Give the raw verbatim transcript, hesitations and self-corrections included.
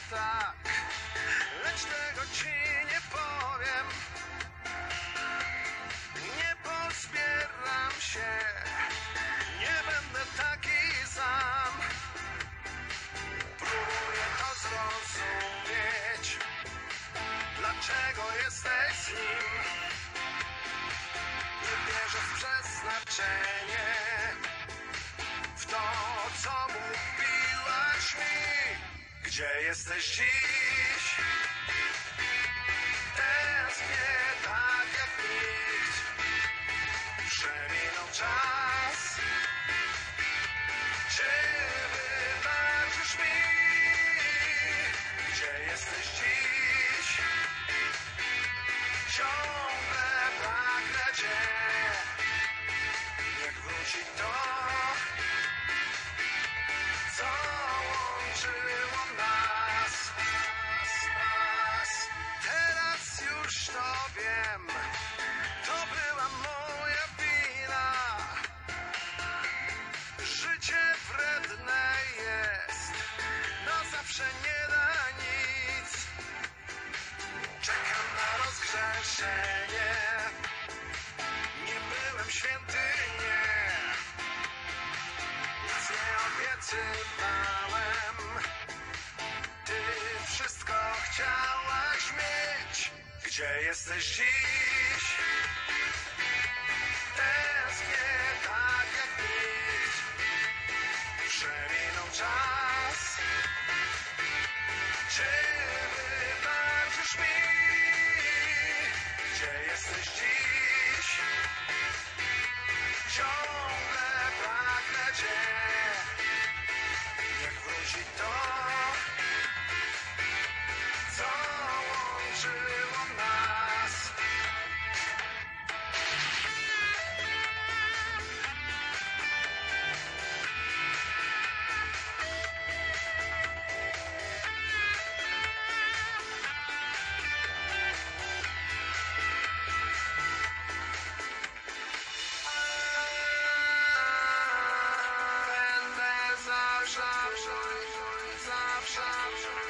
tak, lecz tego ci nie powiem. Nie pozbieram się, nie będę taki sam. Próbuję to zrozumieć, dlaczego jesteś z nim. Nie wierzę w przeznaczenie, w to, co mówiłaś mi. Gdzie jesteś dziś? Tęsknię tak jak nikt. Przeminął czas. Czy wybaczysz mi? Gdzie jesteś dziś? Ciągle pragnę cię. Niech wróci to, co łączyło nas, nas. Teraz już to wiem, to była moja wina. Życie wredne jest, na zawsze nie da nic. Czekam na rozgrzeszenie, nie byłem święty, nie. Nic nie obiecywałem, ty wszystko chciałaś mieć. Gdzie jesteś dziś? Tęsknię tak jak nikt. Przeminął czas. Czy wybaczysz mi? Gdzie jesteś dziś? Ciągle pragnę cię. Niech wróci to, co łączyło nas. Będę zawsze, zawsze, zawsze.